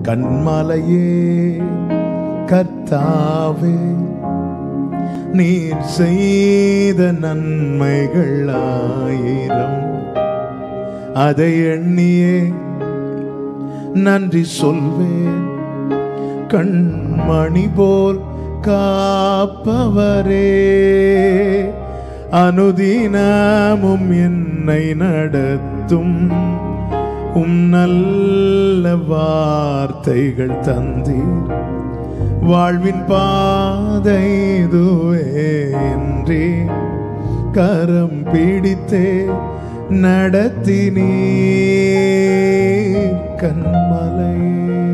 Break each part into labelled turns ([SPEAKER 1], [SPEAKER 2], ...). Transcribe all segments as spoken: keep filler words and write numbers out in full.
[SPEAKER 1] கன்மலையே கர்த்தாவே, நீர் செய்த நன்மைகள் ஆயிரம், அதை எண்ணியே நன்றி சொல்வேன். கண்மணி போல் காப்பவரே, அனுதினமும் என்னை நடத்தும் உம் நல்ல வார்த்தைகள் தந்தீர். வாழ்வின் பாதை இதுவே என்றே கரம் பிடித்தே நடத்தினீர். கன்மலையே,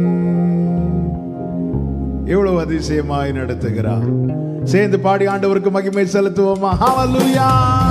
[SPEAKER 1] எவ்வளவு அதிசயமாய் நடத்துகிறார். சேர்ந்து பாடி ஆண்டவருக்கு மகிமை செலுத்துவோமா? ஹல்லேலூயா.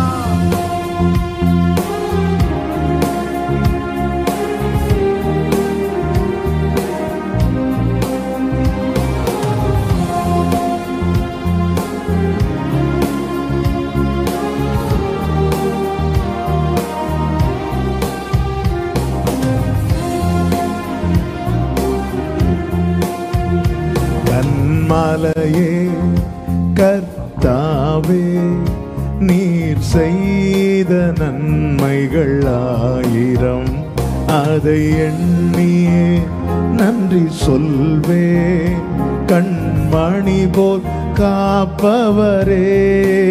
[SPEAKER 1] கன்மலையே கர்த்தாவே, நீர் செய்த நன்மைகள் ஆயிரம், அதை எண்ணியே நன்றி சொல்வே. கண்மணி போல் காப்பவரே,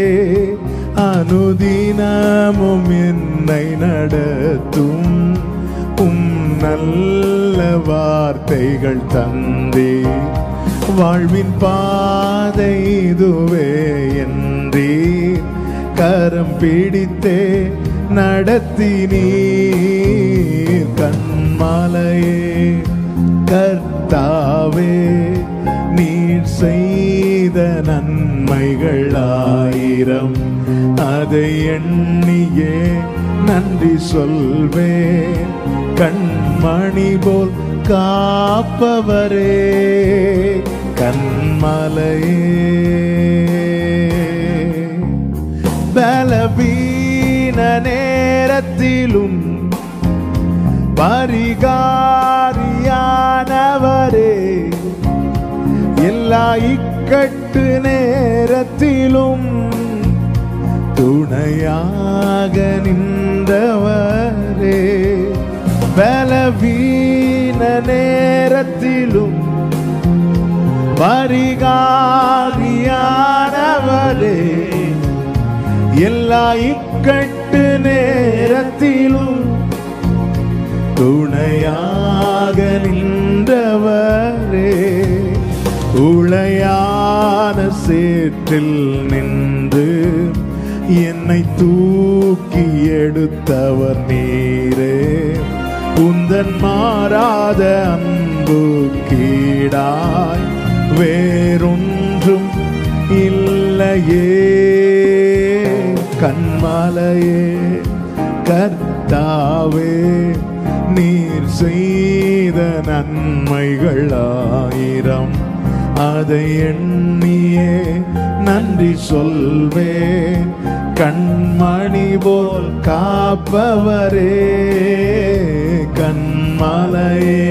[SPEAKER 1] அனுதினமும் என்னை நடத்தும் உம் நல்ல வார்த்தைகள் தந்தே. வாழ்வின் பாதை இதுவே என்றீர் கரம் பிடித்தே நடத்தினீர். கன்மலையே கர்த்தாவே, நீர் செய்த நன்மைகள் ஆயிரம், அதை எண்ணியே நன்றி சொல்வேன். கண்மணி போல் காப்பவரே, கன்மலையே. பலவீன நேரத்திலும் பரிகாரியானவரே, எல்லா இக்கட்டு நேரத்திலும் துணையாக நின்றவரே. பலவீன நேரத்திலும் பரிகாரியானவரே, எல்லா இக்கட்டு நேரத்திலும் துணையாக நின்றவரே. உளையான சேற்றில் நின்று என்னை தூக்கி எடுத்தவர் நீரே. உந்தன் மாறாத அன்பு கீடாய் வேறொன்றும் இல்லையே. கன்மலையே கர்த்தாவே, நீர் செய்த நன்மைகள் ஆயிரம், அதை எண்ணியே நன்றி சொல்வேன். கண்மணி போல் காப்பவரே, கன்மலையே.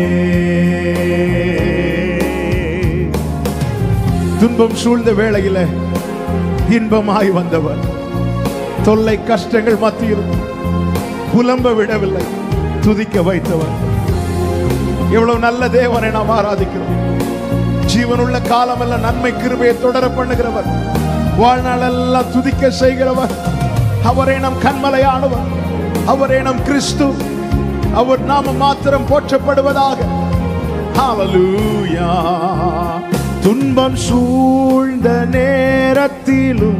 [SPEAKER 1] துன்பம் சூழ்ந்த வேளையில இன்பமாய் வந்தவர், தொல்லை கஷ்டங்கள் மத்தியில் புலம்ப விடவில்லை, துதிக்க வைத்தவர். எவ்வளவு நல்ல தேவனை நாம் ஆராதிக்கிறோம். ஜீவனுள்ள காலமெல்லாம் நன்மை கிருபையை தொடர பண்ணுகிறவர், வாழ்நாள் எல்லாம் துதிக்க செய்கிறவர். அவரே நம் கன்மலையானவர், அவரே நம் கிறிஸ்து. அவர் நாம மாத்திரம் போற்றப்படுவதாக. ஹல்லேலூயா. துன்பம் சூழ்ந்த நேரத்திலும்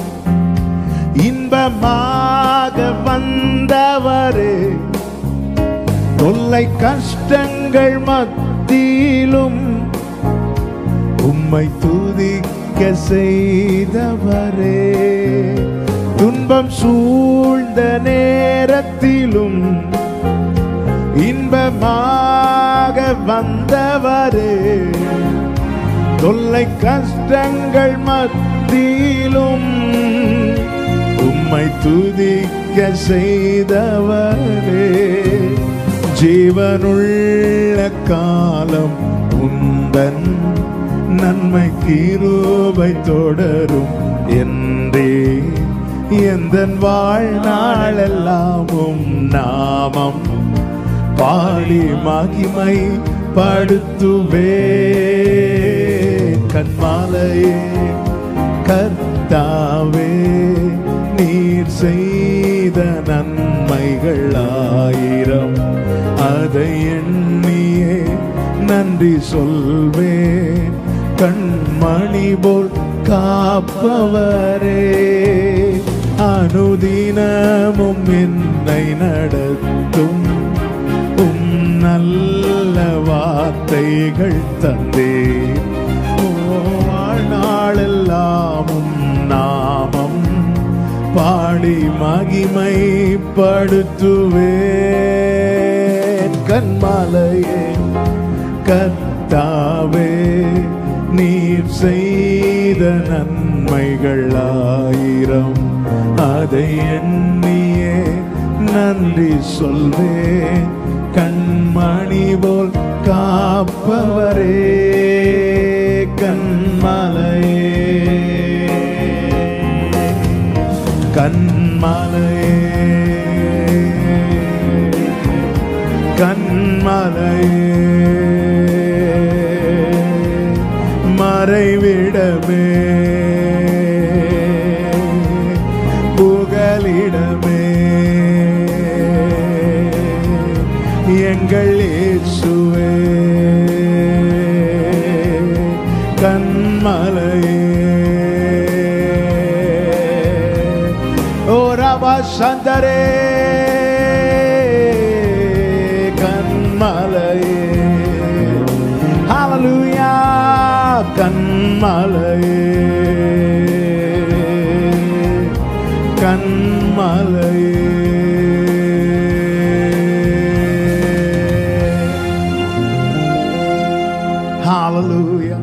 [SPEAKER 1] இன்பமாக வந்தவரே, தொல்லை கஷ்டங்கள் மத்தியிலும் உம்மை துதிக்க செய்தவரே. துன்பம் சூழ்ந்த நேரத்திலும் இன்பமாக வந்தவரே, தொல்லை கஷ்டங்கள் மத்தியிலும் உம்மை துதிக்க செய்தவரே. ஜீவனுள்ள காலம் உந்தன் நன்மை கிருபை தொடரும் என்றே எந்தன் வாழ்நாளெல்லாமும் நாமம் பாடி மகிமை படுத்துவே. கன்மாலையே கர்த்தாவே நீர் செய்த நன்மைகள் ஆயிரம், அதை எண்ணியே நன்றி சொல்வே. கண்மணி போல் காப்பவரே அனுதினமும் என்னை நடத்தும் உம் நல்ல வார்த்தைகள் தந்தே. வாழ்நாளெல்லாமும் நாமம் பாடி மகிமை படுத்துவேன். கன்மாலையே கர்த்தாவே நீர் செய்த நன்மைகள் ஆயிரம், அதை எண்ணியே நன்றி சொல்வேன். கண்மணி போல் காப்பவரே கன்மலையே கன்மலையே கன்மலையே மறைவிடமே புகலிடமே எங்கள் இயேசுவே கன்மலையே. ஓ ரபா சந்தரே கன்மலையே. ஹல்லேலூயா கன்மலையே கன்மலையே. ஹல்லேலூயா.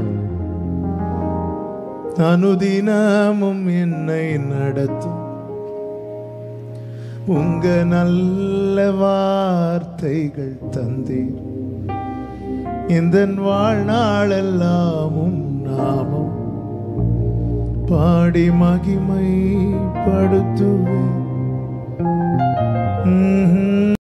[SPEAKER 1] அனுதினமும் என்னை நடத்தும் உங்க நல்ல வார்த்தைகள் தந்தீர், இந்த வாழ்நாளெல்லாமும் நாமம் பாடி மகிமை படுத்துவேன்.